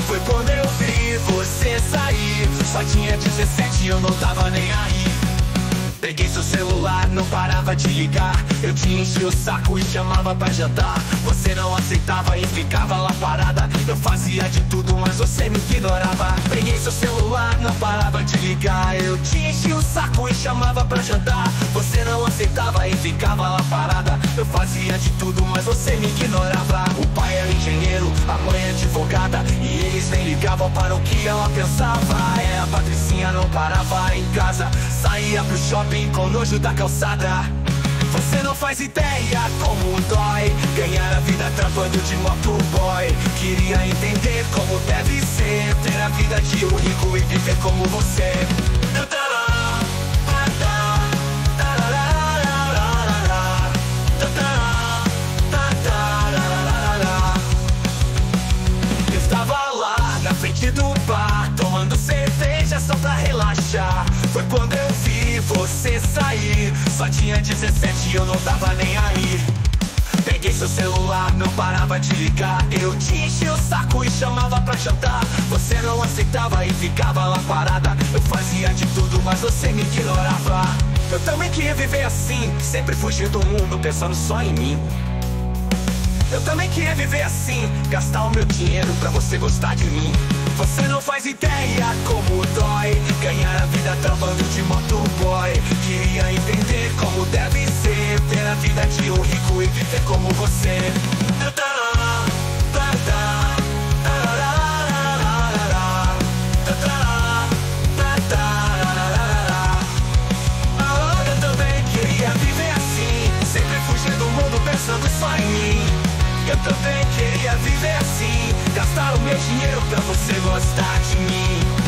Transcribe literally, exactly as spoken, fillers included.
Foi quando eu vi você sair. Só tinha dezessete e eu não tava nem aí. Peguei seu celular, não parava de ligar. Eu te enchi o saco e chamava pra jantar. Você não aceitava e ficava lá parada. Eu fazia de tudo, mas você me ignorava. Peguei seu celular, não parava de ligar. Eu te enchi o saco e chamava pra jantar. Você não aceitava e ficava lá parada. Eu fazia de tudo, mas você me ignorava. O pai era engenheiro, a mãe é advogada, e eles nem ligavam para o que ela pensava. É, a Patricinha não parava em casa, saía pro shopping com nojo da calçada. Você não faz ideia como dói ganhar a vida trampando de motoboy. Queria entender como deve ser ter a vida de um rico e viver como você. Eu estava lá na frente do bar, tomando cerveja só pra relaxar. Foi quando eu vi você sair. Só tinha dezessete e eu não tava nem aí. Peguei seu celular, não parava de ligar. Eu te enchi o saco e chamava pra jantar. Você não aceitava e ficava lá parada. Eu fazia de tudo, mas você me ignorava. Eu também queria viver assim, sempre fugir do mundo, pensando só em mim. Eu também queria viver assim, gastar o meu dinheiro pra você gostar de mim. Você não faz ideia como dói ganhar a vida trampando de motoboy. Queria entender como deve ser ter a vida de um rico e viver como você. Eu também queria viver assim, sempre fugir do mundo pensando só em mim. Eu também queria viver assim, gastar o meu dinheiro pra você gostar de mim.